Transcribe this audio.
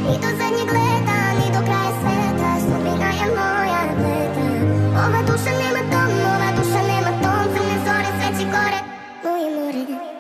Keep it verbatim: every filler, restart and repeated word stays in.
Ni do zadnjeg leta, ni do kraja sveta, sudbina je moja leta. Ova duša nema dom, ova duša nema tom, crne zore, sveće gore, moje more.